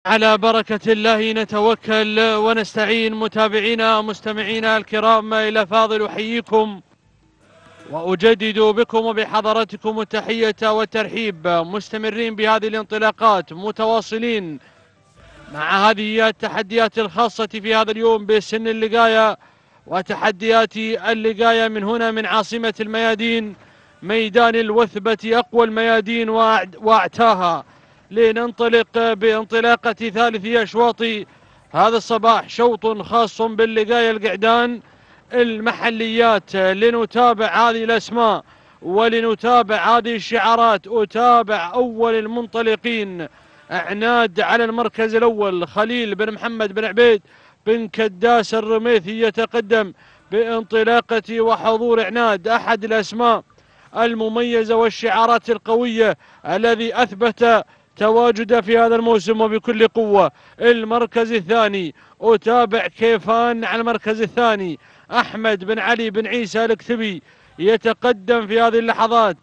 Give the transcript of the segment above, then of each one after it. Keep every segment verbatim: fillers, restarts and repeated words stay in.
على بركة الله نتوكل ونستعين. متابعينا مستمعينا الكرام، إلى فاضل أحييكم وأجدد بكم وبحضراتكم التحية والترحيب، مستمرين بهذه الانطلاقات، متواصلين مع هذه التحديات الخاصة في هذا اليوم بسن اللقاية وتحديات اللقاية من هنا من عاصمة الميادين، ميدان الوثبة، أقوى الميادين وأعتاها، لننطلق بانطلاقة ثالث أشواط هذا الصباح. شوط خاص باللقاية القعدان المحليات، لنتابع هذه الأسماء ولنتابع هذه الشعارات. أتابع أول المنطلقين عناد على المركز الأول، خليل بن محمد بن عبيد بن كداس الرميثي يتقدم بانطلاقة وحضور عناد، أحد الأسماء المميزة والشعارات القوية الذي أثبت تواجده في هذا الموسم وبكل قوة. المركز الثاني أتابع كيفان على المركز الثاني، أحمد بن علي بن عيسى الكتبي يتقدم في هذه اللحظات.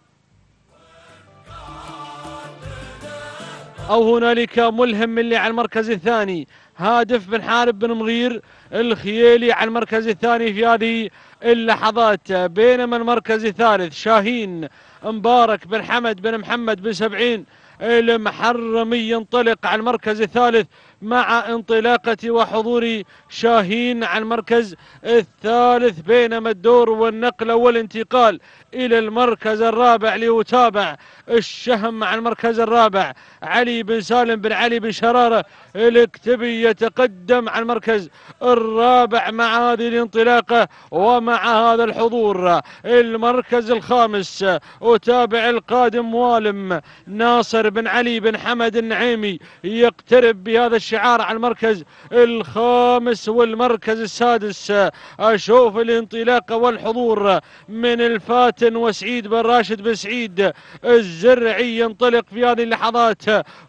أو هنالك ملهم اللي على المركز الثاني، هادف بن حارب بن مغير الخيالي على المركز الثاني في هذه اللحظات. بينما المركز الثالث شاهين مبارك بن حمد بن محمد بن سبعين المحرمي ينطلق على المركز الثالث مع انطلاقة وحضور شاهين على المركز الثالث. بينما الدور والنقل والانتقال إلى المركز الرابع ليتابع الشهم على المركز الرابع، علي بن سالم بن علي بن شرارة الكتبي يتقدم على المركز الرابع مع هذه الانطلاقة ومع هذا الحضور. المركز الخامس أتابع القادم والم ناصر بن علي بن حمد النعيمي يقترب بهذا الشعار على المركز الخامس. والمركز السادس أشوف الانطلاقة والحضور من الفاتن وسعيد بن راشد بن سعيد الزرعي ينطلق في هذه اللحظات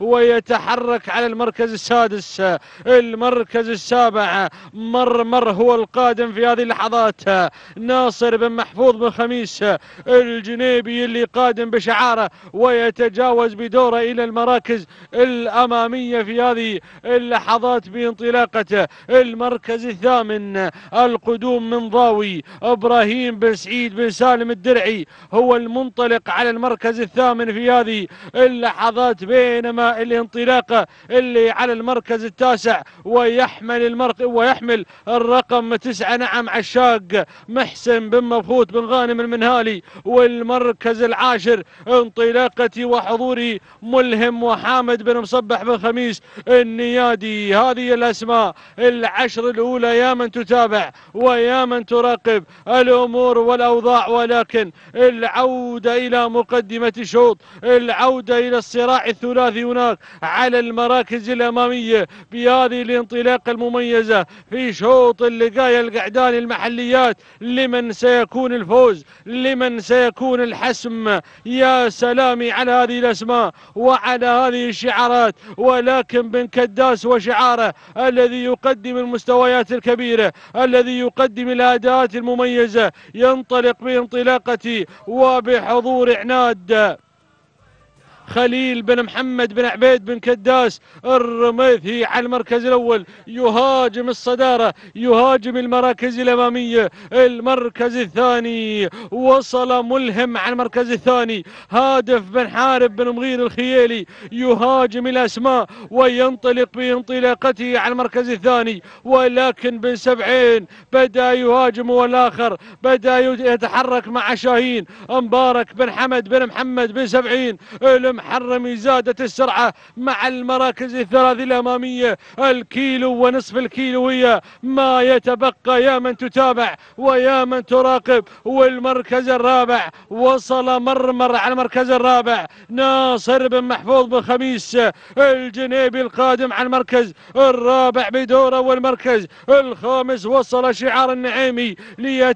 ويتحرك على المركز السادس. المركز السابع مرمر هو القادم في هذه اللحظات، ناصر بن محفوظ بن خميس الجنيبي اللي قادم بشعاره ويتجاوز بدوره إلى المراكز الأمامية في هذه اللحظات بانطلاقته. المركز الثامن القدوم من ضاوي، إبراهيم بن سعيد بن سالم الدرعي هو المنطلق على المركز الثامن في هذه اللحظات. بينما الانطلاقة اللي على المركز التاسع ويحمل المرق ويحمل الرقم تسعة، نعم، عشاق محسن بن مبخوت بن غانم المنهالي. والمركز العاشر انطلاقة وحضور ملهم وحامد بن مصبح بن خميس النيادي. هذه الأسماء العشر الأولى يا من تتابع ويا من تراقب الأمور والأوضاع، ولكن العودة إلى مقدمة الشوط، العودة إلى الصراع الثلاثي هناك على المراكز الأمامية بهذه الانطلاقة المميزة في شوط اللقاية القعدان المحليات. لمن سيكون الفوز؟ لمن سيكون الحسم؟ يا سلامي على هذه الأسماء وعلى هذه الشعارات. ولكن بن كداس وشعاره الذي يقدم المستويات الكبيرة، الذي يقدم الأداءات المميزة، ينطلق بانطلاقة وبحضور عناد خليل بن محمد بن عبيد بن كداس الرميثي على المركز الأول، يهاجم الصدارة، يهاجم المراكز الأمامية. المركز الثاني وصل ملهم على المركز الثاني، هادف بن حارب بن مغير الخيالي يهاجم الأسماء وينطلق بانطلاقته على المركز الثاني. ولكن بن سبعين بدأ يهاجم والآخر بدأ يتحرك مع شاهين مبارك بن حمد بن محمد بن سبعين المحرمي. زادت السرعة مع المراكز الثلاث الأمامية، الكيلو ونصف الكيلو هي ما يتبقى يا من تتابع ويا من تراقب. والمركز الرابع وصل مرمر على المركز الرابع، ناصر بن محفوظ بن خميس الجنيبي القادم على المركز الرابع بدوره. والمركز الخامس وصل شعار النعيمي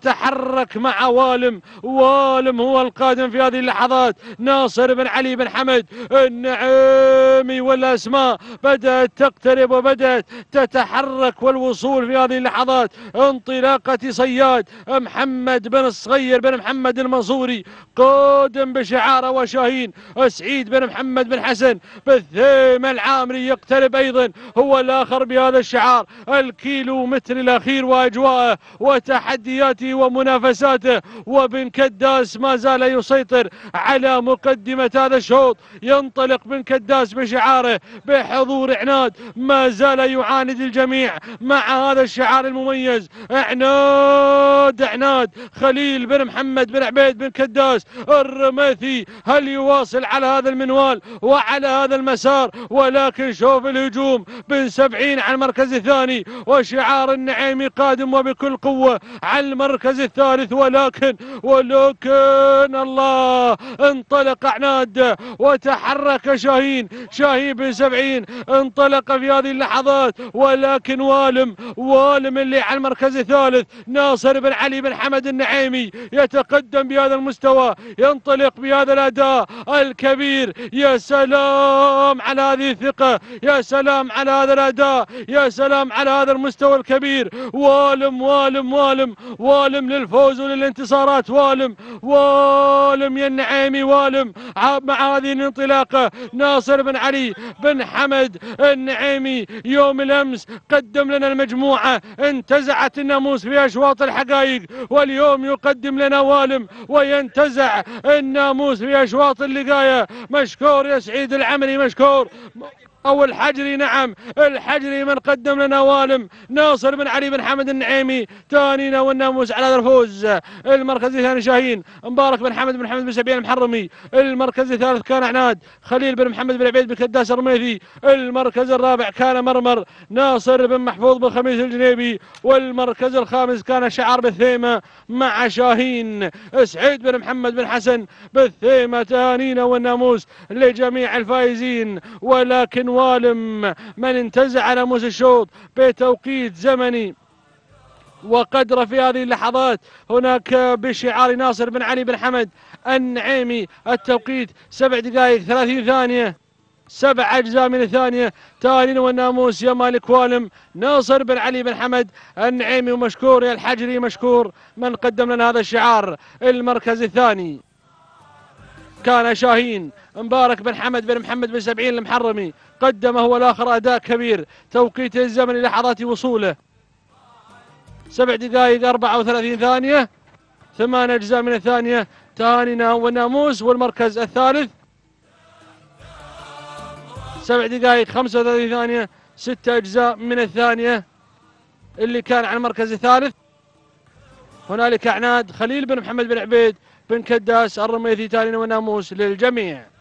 ليتحرك مع والم، والم هو القادم في هذه اللحظات، ناصر بن علي بن حمد محمد النعيمي، والأسماء بدأت تقترب وبدأت تتحرك والوصول في هذه اللحظات. انطلاقة صياد محمد بن الصغير بن محمد المنصوري قادم بشعاره، وشاهين سعيد بن محمد بن حسن بالثيم العامري يقترب أيضا هو الآخر بهذا الشعار. الكيلو متر الأخير وأجواءه وتحدياته ومنافساته، وبن كداس ما زال يسيطر على مقدمة هذا الشوط. ينطلق بن كداس بشعاره بحضور عناد، ما زال يعاند الجميع مع هذا الشعار المميز. عناد عناد خليل بن محمد بن عبيد بن كداس الرميثي، هل يواصل على هذا المنوال وعلى هذا المسار؟ ولكن شوف الهجوم بن سبعين على المركز الثاني، وشعار النعيمي قادم وبكل قوة على المركز الثالث. ولكن ولكن الله، انطلق عناد وتحرك شاهين شاهين بن سبعين، انطلق في هذه اللحظات. ولكن والم والم اللي على المركز الثالث ناصر بن علي بن حمد النعيمي يتقدم بهذا المستوى، ينطلق بهذا الأداء الكبير. يا سلام على هذه الثقة، يا سلام على هذا الأداء، يا سلام على هذا المستوى الكبير. والم والم والم والم للفوز وللانتصارات، والم والم يا النعيمي، والم مع هذه الانطلاقة. ناصر بن علي بن حمد النعيمي يوم الأمس قدم لنا المجموعة، انتزعت الناموس في أشواط الحقائق، واليوم يقدم لنا والم وينتزع الناموس في أشواط اللقاية. مشكور يا سعيد العمري، مشكور. أو الحجري، نعم الحجري من قدم لنا والم. ناصر بن علي بن حمد النعيمي ثانينا والناموس على هذا الفوز. المركز الثاني شاهين مبارك بن حمد بن حمد بن سبيان المحرمي. المركز الثالث كان عناد خليل بن محمد بن عبيد بن كداس الرميثي. المركز الرابع كان مرمر ناصر بن محفوظ بن خميس الجنيبي. والمركز الخامس كان شعار بالثيمة مع شاهين سعيد بن محمد بن حسن بالثيمة. تهانينا والناموس لجميع الفائزين. ولكن والم من انتزع ناموس الشوط بتوقيت زمني وقدر في هذه اللحظات. هناك بشعار ناصر بن علي بن حمد النعيمي التوقيت سبع دقائق ثلاثين ثانية، سبع أجزاء من الثانية. تالين والناموس يا مالك والم. ناصر بن علي بن حمد النعيمي، ومشكور يا الحجري، مشكور من قدم لنا هذا الشعار. المركز الثاني كان شاهين مبارك بن حمد بن محمد بن سبعين المحرمي، قدم هو الآخر أداء كبير. توقيت الزمن لحظات وصوله سبع دقائق أربعة وثلاثين ثانية، ثمان أجزاء من الثانية. تهانينا والناموس. والمركز الثالث سبع دقائق خمسة وثلاثين ثانية، ستة أجزاء من الثانية اللي كان على المركز الثالث. هنالك عناد خليل بن محمد بن عبيد بن كداس الرميثي. تهانينا والناموس للجميع.